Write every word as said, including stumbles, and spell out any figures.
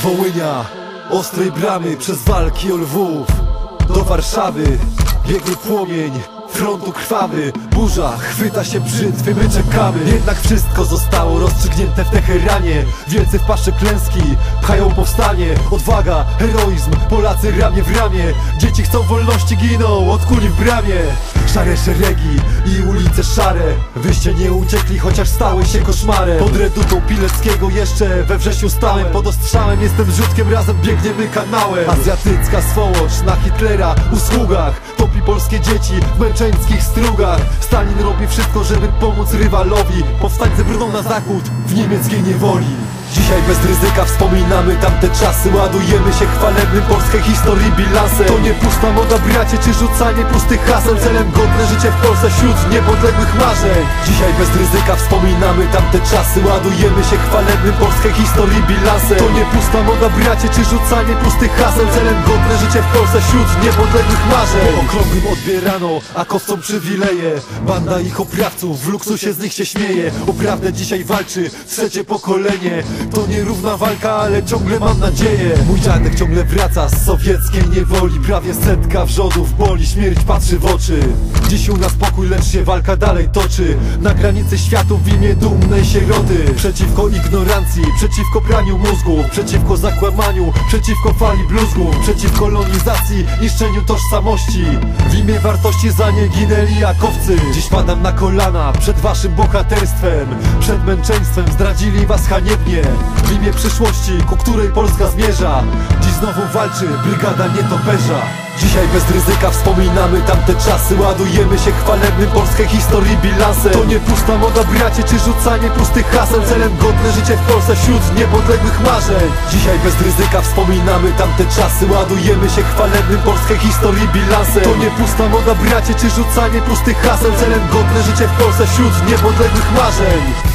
Wołynia, ostrej bramy, przez walki o Lwów do Warszawy biegły płomień frontu krwawy. Burza chwyta się brzytwy, my czekamy. Jednak wszystko zostało rozstrzygnięte w Teheranie. Wielcy w pasze klęski pchają powstanie. Odwaga, heroizm, Polacy ramię w ramię. Dzieci chcą wolności, giną od kuli w bramie. Szare szeregi i ulice szare, wyście nie uciekli, chociaż stały się koszmarem. Pod redutą Pileckiego jeszcze we wrześniu stałem. Pod ostrzałem jestem zrzutkiem, razem biegniemy kanałem. Azjatycka swołocz na Hitlera usługach topi polskie dzieci w męczeńskich strugach. Stalin robi wszystko, żeby pomóc rywalowi. Powstańcy brną na zachód w niemieckiej niewoli. Dzisiaj bez ryzyka wspominamy tamte czasy. Ładujemy się chwalebnym polskiej historii bilansem. To nie pusta moda, bracie, czy rzucanie pustych haseł. Celem godne życie w Polsce wśród niepodległych marzeń. Dzisiaj bez ryzyka wspominamy tamte czasy. Ładujemy się chwalebnym polskiej historii bilansem. To nie pusta moda, bracie, czy rzucanie pustych haseł. Celem godne życie w Polsce wśród niepodległych marzeń. Po okrągłym odbierano, a kowcom przywileje. Banda ich oprawców, w luksusie z nich się śmieje. O prawdę dzisiaj walczy trzecie pokolenie. To nierówna walka, ale ciągle mam nadzieję. Mój dziadek ciągle wraca z sowieckiej niewoli. Prawie setka wrzodów boli, śmierć patrzy w oczy. Dziś u nas pokój, lecz się walka dalej toczy. Na granicy światu w imię dumnej sieroty. Przeciwko ignorancji, przeciwko praniu mózgu, przeciwko zakłamaniu, przeciwko fali bluzgu, przeciwko kolonizacji, niszczeniu tożsamości. W imię wartości za nie ginęli jakowcy. Dziś padam na kolana przed waszym bohaterstwem. Przed męczeństwem zdradzili was haniebnie. W imię przyszłości, ku której Polska zmierza. Dziś znowu walczy brygada nietoperza. Dzisiaj bez ryzyka wspominamy tamte czasy. Ładujemy się chwalebnym polskiej historii bilansem. To nie pusta moda, bracie, czy rzucanie pustych haseł. Celem godne życie w Polsce wśród niepodległych marzeń. Dzisiaj bez ryzyka wspominamy tamte czasy. Ładujemy się chwalebnym polskiej historii bilansem. To nie pusta moda, bracie, czy rzucanie pustych haseł. Celem godne życie w Polsce wśród niepodległych marzeń.